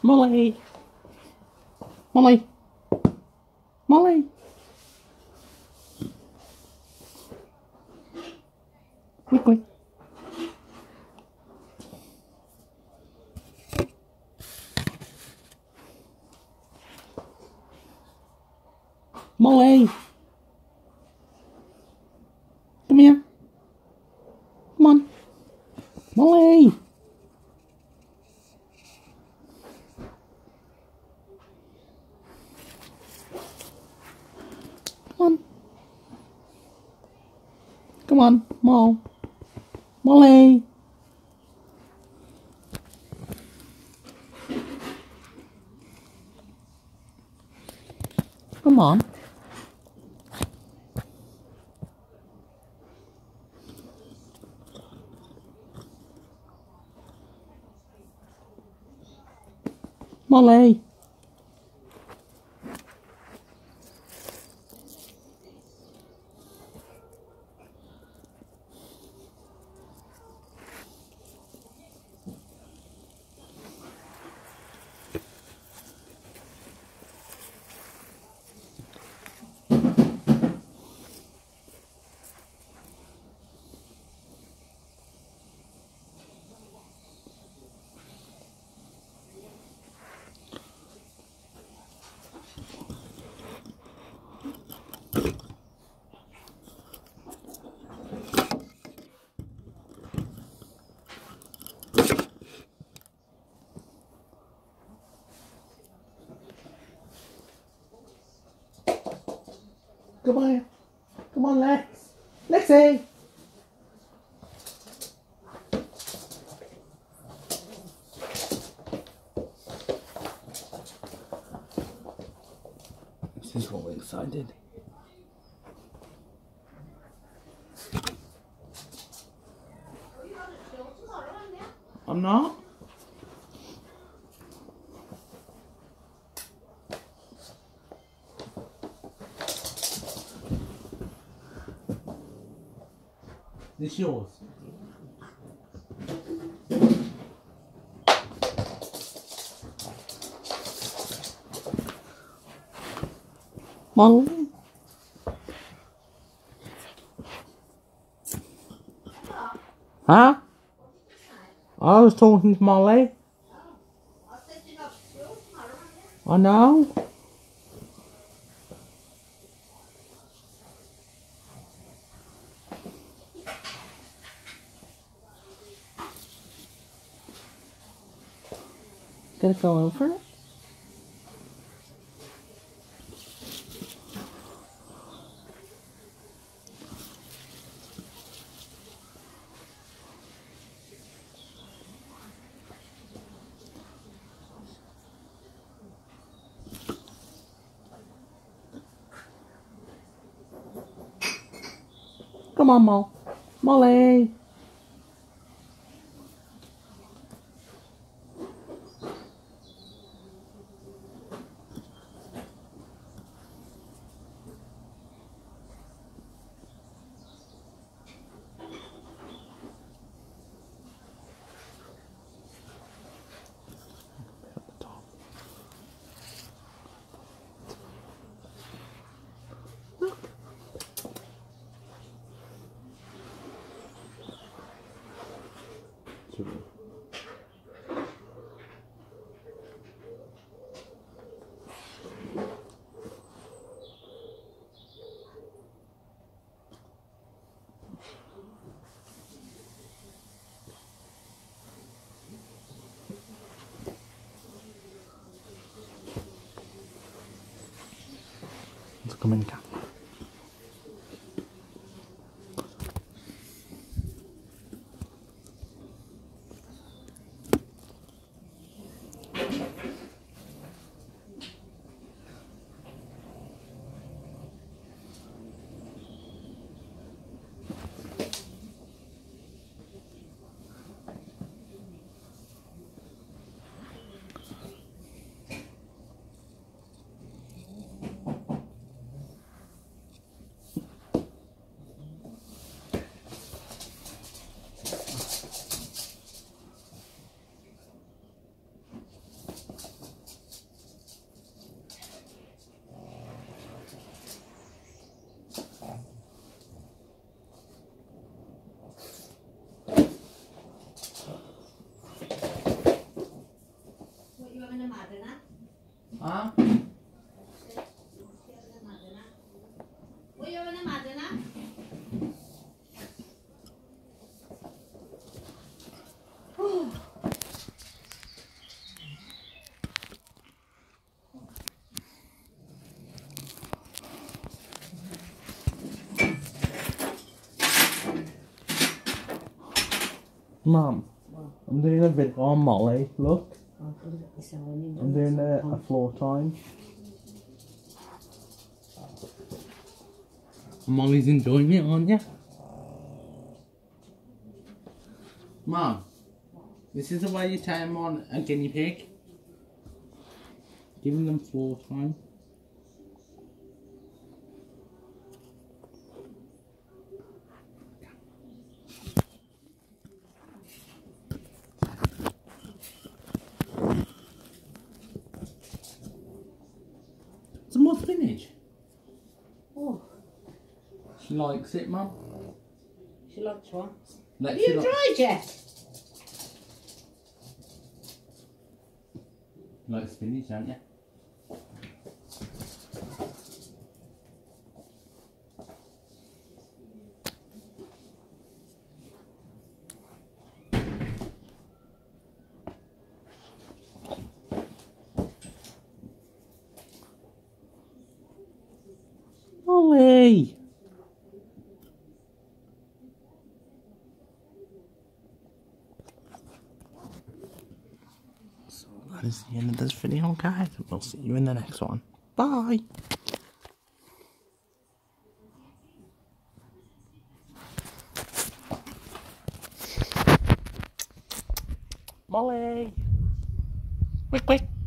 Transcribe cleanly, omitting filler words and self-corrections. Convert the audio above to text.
Molly. Molly. Molly. Quickly. Molly. Come here. Come on. Molly. Come on. Come on, Molly. Come on. Molly. Come on. Come on, Lex. Lexi. This is what we're excited. I'm not. This yours? Molly? Huh? I was talking to Molly. I know. Gonna go over it? Come on, Molly. Let's come in, Cat. Mum, I'm doing a video on Molly. Look, I'm doing a floor time. Molly's enjoying it, aren't you? Mum, this is the way you turn on a guinea pig. Giving them floor time. Some more spinach. Oh, She likes it, Mum. she likes what? Have Have you tried yet? You like spinach, don't you? Molly! So that is the end of this video, guys. We'll see you in the next one. Bye! Molly! Quick, quick!